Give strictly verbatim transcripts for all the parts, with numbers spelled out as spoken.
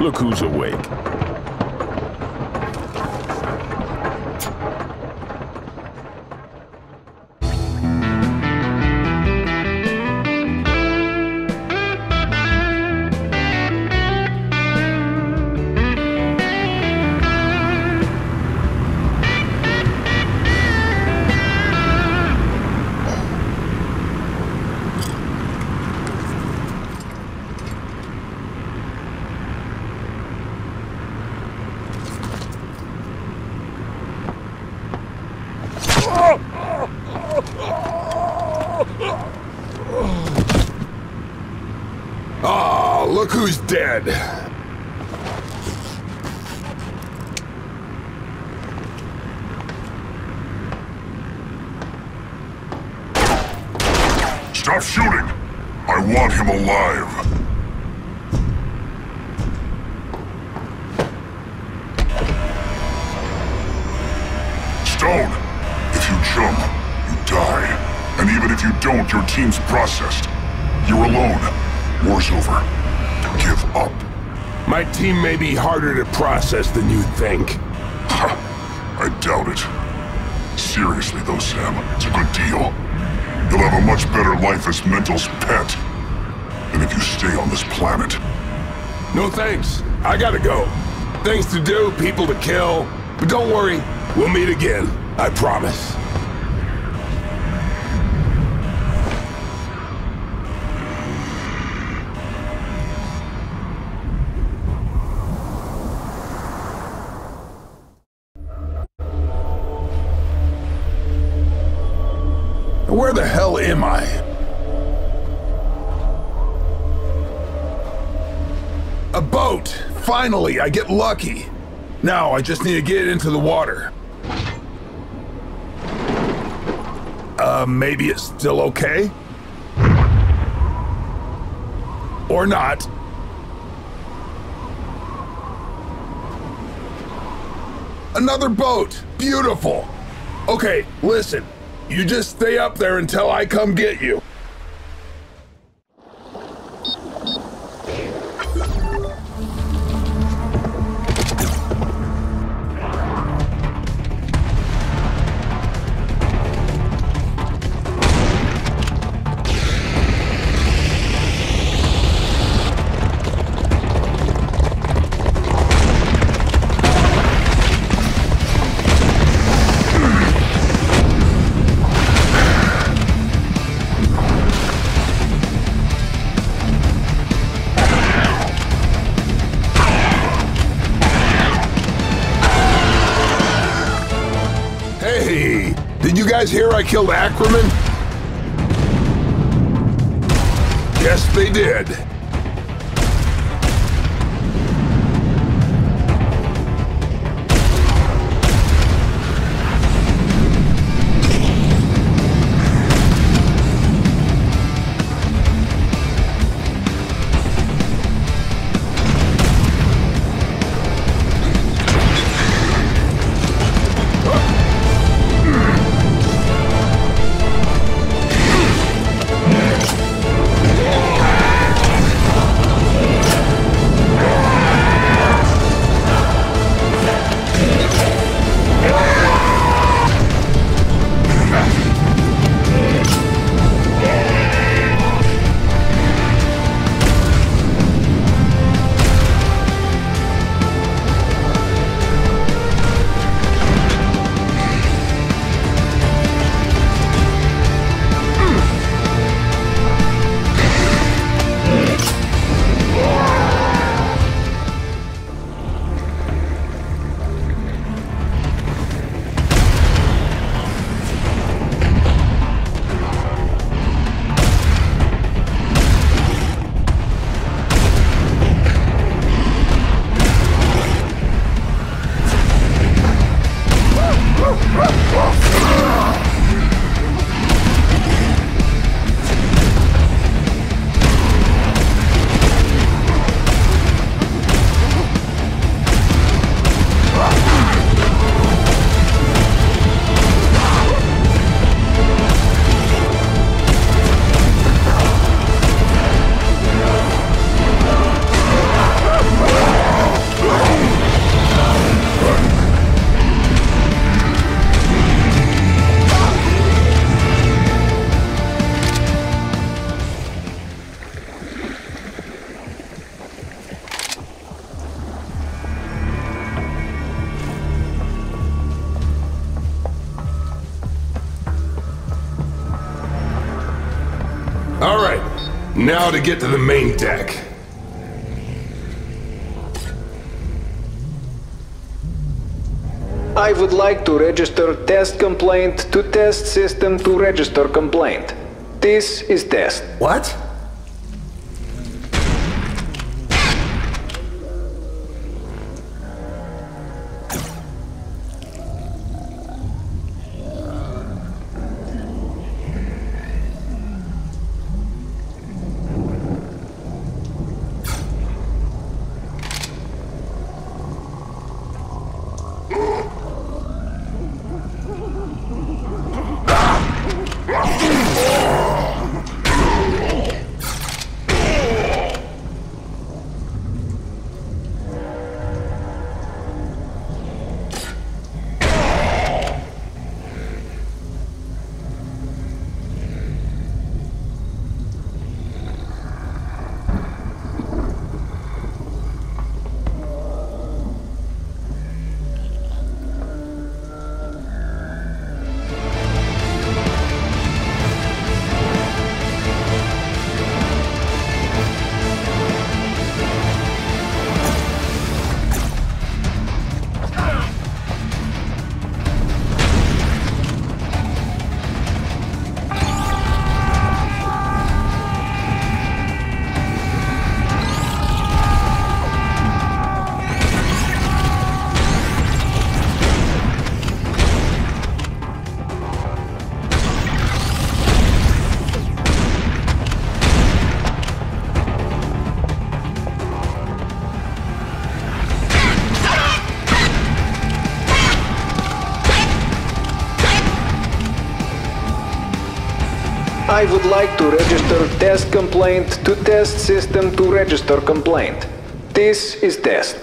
Look who's awake. Oh, look who's dead. Stop shooting! I want him alive. Stone, if you jump, you die. And even if you don't, your team's processed. You're alone. War's over. Give up. My team may be harder to process than you think. Ha! I doubt it. Seriously though, Sam, it's a good deal. You'll have a much better life as Mental's pet than if you stay on this planet. No thanks. I gotta go. Things to do, people to kill. But don't worry, we'll meet again. I promise. Where the hell am I? A boat! Finally, I get lucky. Now I just need to get into the water. Uh, maybe it's still okay? Or not. Another boat! Beautiful! Okay, listen. You just stay up there until I come get you. Hey, did you guys hear I killed Ackerman? Yes, they did. Now to get to the main deck. I would like to register test complaint to test system to register complaint. This is test. What? I would like to register test complaint to test system to register complaint. This is test.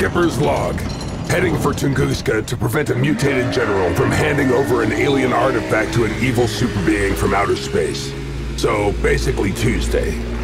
Skipper's log. Heading for Tunguska to prevent a mutated general from handing over an alien artifact to an evil super being from outer space. So, basically Tuesday.